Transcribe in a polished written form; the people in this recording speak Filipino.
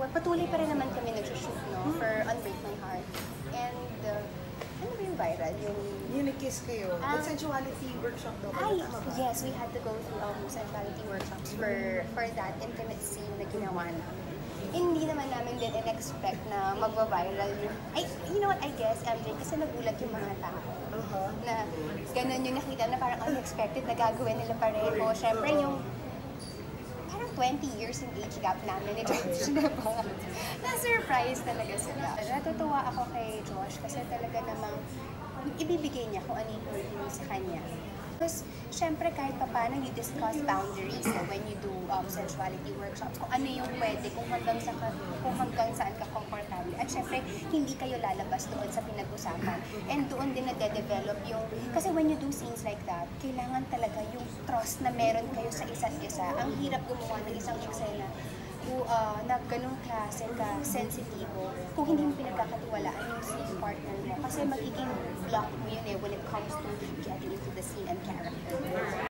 patuloy pa rin naman kami nag-shoot, no, for Unbreak My Heart. And, ano ba yung viral? Yung nag-kiss kayo. But sensuality workshop daw kayo, tama ba? Yes, we had to go through sensuality workshops for that intimate scene na ginawa namin. Hindi naman namin din in-expect na magwa-viral yun. You know what, I guess, MJ, kasi nagulat yung mga tao. Na ganun yung nakita na parang unexpected na gagawin nila pareho. Siyempre, yung parang 20 years yung age gap namin ni Josh, diba? Na-surprise talaga sila. Natutuwa ako kay Josh kasi talaga namang ibibigay niya kung ano yung sa kanya. Tapos, syempre, kahit pa paano, you discuss boundaries when you do sensuality workshops. Kung ano yung pwede, kung hanggang saan ka komportable. At syempre, hindi kayo lalabas doon sa pinag-usapan. And doon din nade-develop yung... Kasi when you do scenes like that, kailangan talaga yung trust na meron kayo sa isa't isa. Ang hirap gumawa ng isang eksena na ganung klase ka sensitibo kung hindi mo pinagkakatiwalaan yung scene partner mo. Kasi magiging block mo yun when it comes to getting into the scene and character.